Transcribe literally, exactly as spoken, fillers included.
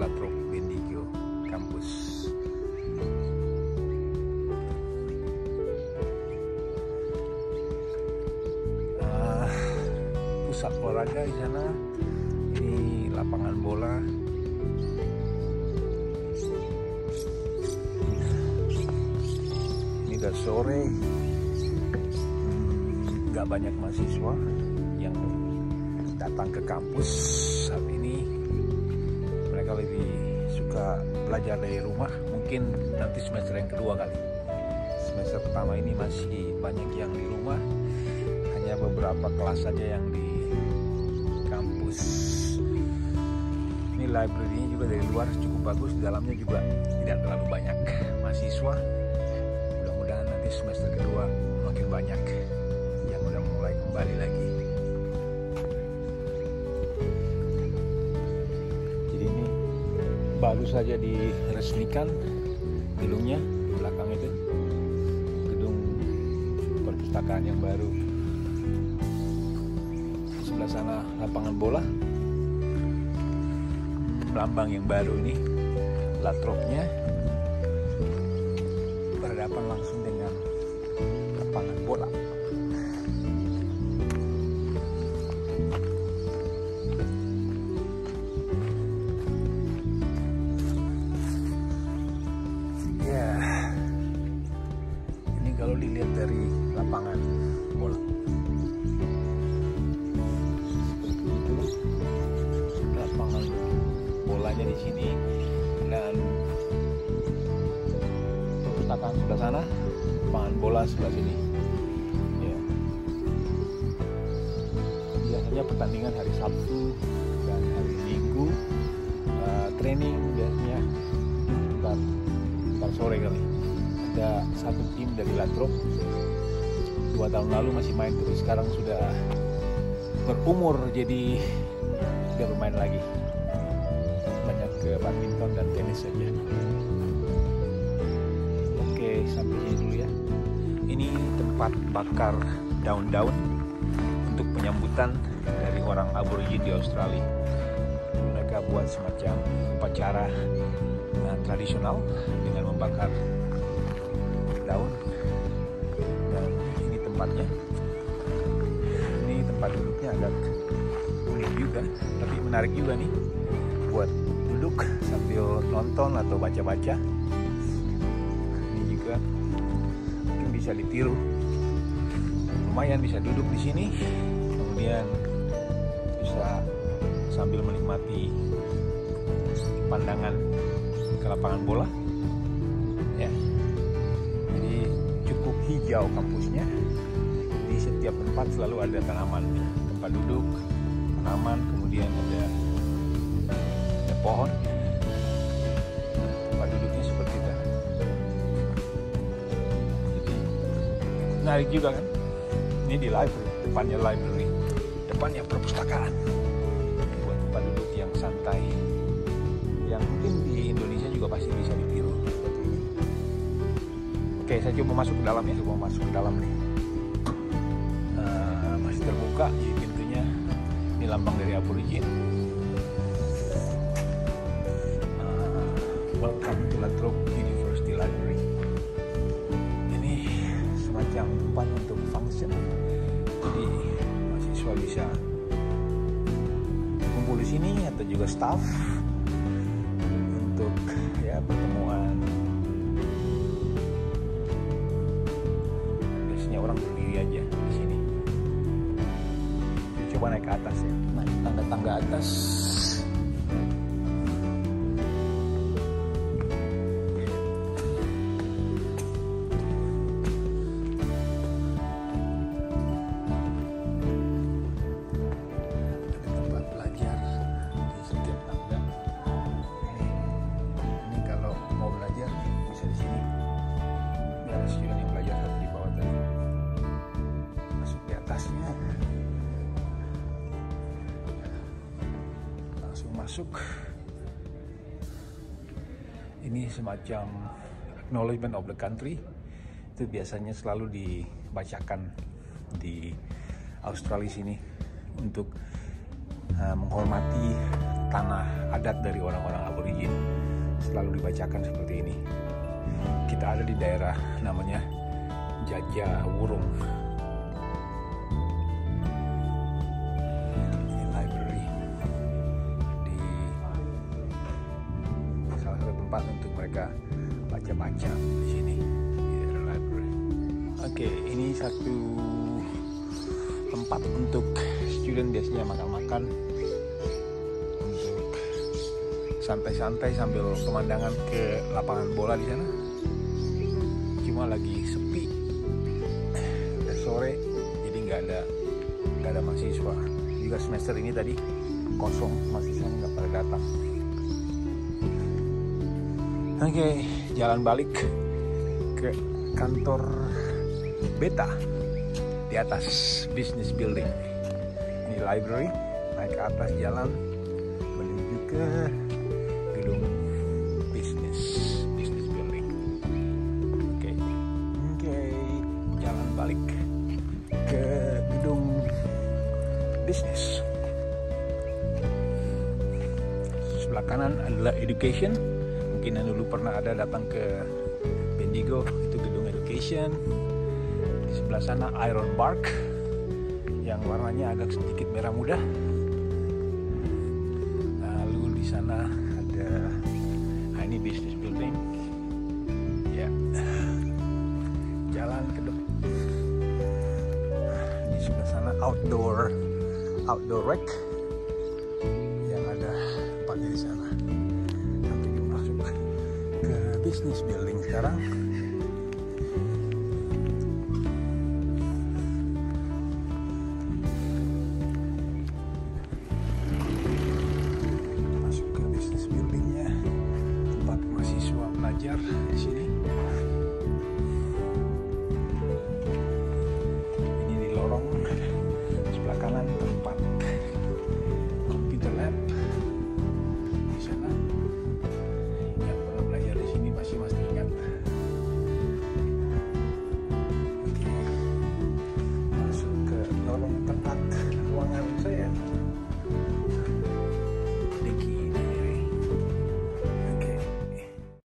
Latrobe Bendigo kampus. Uh, pusat olahraga di sana. Ini lapangan bola. Ini udah sore. Nggak hmm, banyak mahasiswa yang datang ke kampus saat ini. Mereka lebih suka belajar dari rumah. Mungkin nanti semester yang kedua kali. Semester pertama ini masih banyak yang di rumah. Hanya beberapa kelas saja yang di kampus. Ini library-nya juga dari luar cukup bagus. Di dalamnya juga tidak terlalu banyak mahasiswa. Mudah-mudahan nanti semester kedua makin banyak yang udah mulai kembali lagi. Baru saja diresmikan gedungnya, di belakang itu gedung perpustakaan yang baru. Di sebelah sana lapangan bola, lambang yang baru ini Latrobe-nya berhadapan langsung dengan lapangan bola. Kalau dilihat dari lapangan bola seperti itu, lapangan bolanya di sini dan perpustakaan sebelah sana, lapangan bola sebelah sini. Ya. Biasanya pertandingan hari Sabtu dan hari Minggu, uh, training biasanya ntar, ntar sore kali. Ada satu tim dari Latrobe, dua tahun lalu masih main terus, sekarang sudah berumur jadi tidak bermain lagi, banyak ke badminton dan tenis saja. Oke, sampai sini dulu ya. Ini tempat bakar daun-daun untuk penyambutan dari orang aborigin di Australia. Mereka buat semacam upacara nah, tradisional dengan membakar daun, dan ini tempatnya. Ini tempat duduknya agak unik juga, tapi menarik juga nih buat duduk sambil nonton atau baca-baca. Ini juga mungkin bisa ditiru, lumayan bisa duduk di sini, kemudian bisa sambil menikmati pandangan ke lapangan bola ya. Hijau kampusnya, di setiap tempat selalu ada tanaman, tempat duduk, tanaman, kemudian ada, ada pohon, tempat duduknya seperti itu. Jadi menarik juga kan? Ini di library, depannya library, depannya perpustakaan, buat tempat duduk yang santai, yang mungkin di Indonesia juga pasti bisa ditiru. Oke, saya coba masuk ke dalam ya, coba masuk ke dalam nih. Uh, masih terbuka jadi pintunya. Ini lambang dari aborigin. Uh, welcome to Latrobe University Library. Ini semacam tempat untuk function. Jadi mahasiswa bisa kumpul di sini atau juga staff untuk ya pertemuan. Orang berdiri aja di sini. Coba naik ke atas ya, naik tangga-tangga atas. Ada tempat belajar di setiap tangga. Ini, ini kalau mau belajar bisa di sini. Ada student yang belajar satu di bawah tadi. Di atasnya langsung masuk. Ini semacam acknowledgement of the country, itu biasanya selalu dibacakan di Australia sini untuk uh, menghormati tanah adat dari orang-orang aborigin selalu dibacakan seperti ini. Kita ada di daerah namanya Jajawurung. Ini library di salah satu tempat untuk mereka baca-baca di sini di daerah library. Oke, ini satu tempat untuk student biasanya makan-makan, untuk santai-santai sambil pemandangan ke lapangan bola di sana. Cuma lagi sepi, udah sore, jadi nggak ada nggak ada mahasiswa. Juga semester ini tadi kosong, mahasiswanya nggak pada datang. Oke, jalan balik ke kantor Beta di atas business building. Ini library, naik ke atas jalan menuju ke gedung bisnis business building. Oke, oke, jalan balik ke gedung bisnis. Sebelah kanan adalah education. Mungkin yang dulu pernah ada datang ke Bendigo, itu gedung education. Di sebelah sana Iron Bark yang warnanya agak sedikit merah muda. Lalu di sana ada, nah ini business building. Ya, jalan ke depan. Di sebelah sana outdoor outdoor rec yang ada tempatnya di sana. Nanti masuk ke business building sekarang.